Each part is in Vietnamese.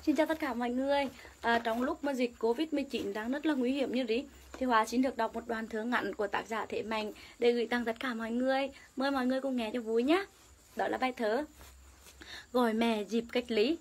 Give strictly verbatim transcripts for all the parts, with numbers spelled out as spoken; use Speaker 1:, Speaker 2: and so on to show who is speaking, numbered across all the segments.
Speaker 1: Xin chào tất cả mọi người. À, trong lúc mà dịch Covid mười chín đang rất là nguy hiểm như thế thì Hóa xin được đọc một đoạn thơ ngắn của tác giả Thế Mạnh để gửi tặng tất cả mọi người. Mời mọi người cùng nghe cho vui nhé. Đó là bài thơ Gọi mẹ dịp cách lý.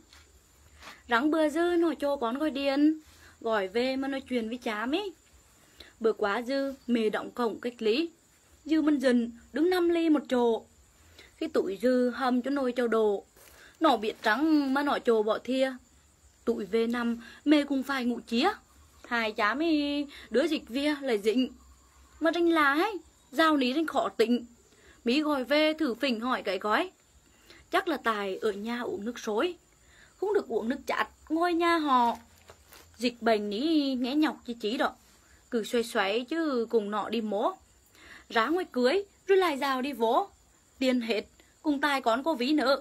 Speaker 1: Rắn bừa dư nói cho con gọi điện, gọi về mà nói chuyện với cha mấy. Bữa quá dư mẹ đóng cổng cách lý, dư mình dần đứng năm ly một chỗ. Cái tụi dư hầm cho nồi châu đồ, nó biết trắng mà nó trồ bỏ thia. Tụi về nằm mẹ cũng phải ngủ chía. Hai chá mới đứa dịch vía lại dịnh. Mà rinh là ấy, giao ní rinh khó tịnh. Mỹ gọi về thử phỉnh hỏi cái gói. Chắc là Tài ở nhà uống nước sối, không được uống nước chát ngôi nhà họ. Dịch bệnh ní nghe nhọc chi chí đó, cứ xoay xoay chứ cùng nọ đi mố. Rá ngoài cưới rồi lại rào đi vố. Tiền hết cùng Tài con có ví nữa.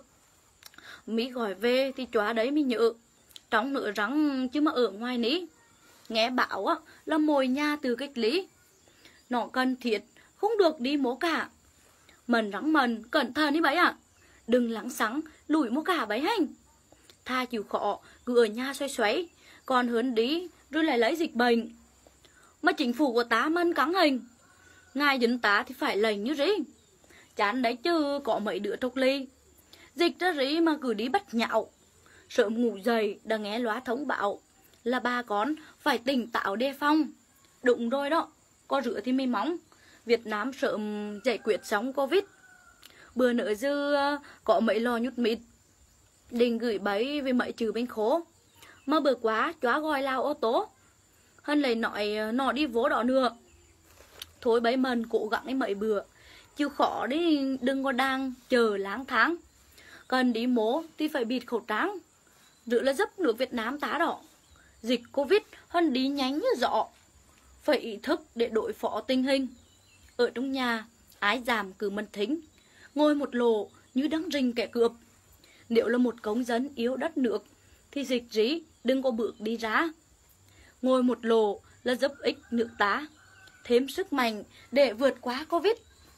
Speaker 1: Mỹ gọi về thì chóa đấy mới nhớ. Trong nữa rắn chứ mà ở ngoài ní. Nghe bảo á là mồi nhà từ cách lý, nó cần thiết không được đi mố cả. Mần rắn mần cẩn thận đi bấy ạ. À. Đừng lắng sắng lùi mố cả bấy hành. Tha chịu khó cứ ở nhà xoay xoáy, còn hơn đi rồi lại lấy dịch bệnh. Mà chính phủ của ta mân cắn hình, ngài dân ta thì phải lệnh như gì. Chán đấy chứ có mấy đứa trục ly. Dịch ra rí mà cứ đi bắt nhạo. Sớm ngủ dậy đã nghe loa thông báo là ba con phải tỉnh táo đề phòng. Đúng rồi đó, có rửa thì mới móng. Việt Nam sớm giải quyết xong Covid. Bữa nữa dư có mấy lò nhút mịt, định gửi bấy với mấy trừ bên khố. Mà bữa quá chóa gọi lao ô tô, hơn lấy nói nó đi vô đó nữa. Thôi bấy mần cố gắng ấy mấy bữa, chịu khó đi đừng có đang chờ láng tháng. Cần đi mố thì phải bịt khẩu trang. Rửa là giúp nước Việt Nam tá đỏ. Dịch Covid hơn đi nhánh như gió. Phải ý thức để đối phó tình hình. Ở trong nhà ái giảm cứ mần thính, ngồi một lỗ như đang rình kẻ cướp. Nếu là một công dân yếu đất nước thì dịch rí đừng có bước đi ra. Ngồi một lỗ là giúp ích nước ta thêm sức mạnh để vượt qua Covid.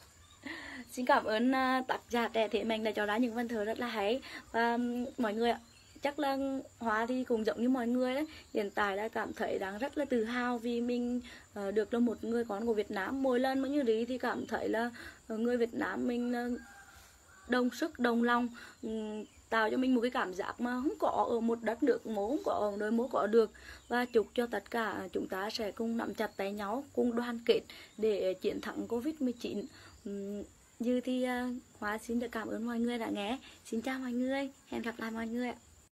Speaker 1: Xin cảm ơn uh, tác giả trẻ Thế Mạnh đã cho ra những văn thơ rất là hay. Và um, mọi người ạ, chắc là Hóa thì cũng giống như mọi người đấy. Hiện tại đã cảm thấy đang rất là tự hào vì mình uh, được là một người con của Việt Nam. Mỗi lần mà như thế thì cảm thấy là uh, người Việt Nam mình uh, đồng sức, đồng lòng, um, tạo cho mình một cái cảm giác mà không có ở một đất nước mố, không có ở nơi mố có được. Và chúc cho tất cả chúng ta sẽ cùng nắm chặt tay nhau, cùng đoàn kết để chiến thắng Covid mười chín. Um, Như thì uh, Hóa xin được cảm ơn mọi người đã nghe. Xin chào mọi người, hẹn gặp lại mọi người ạ.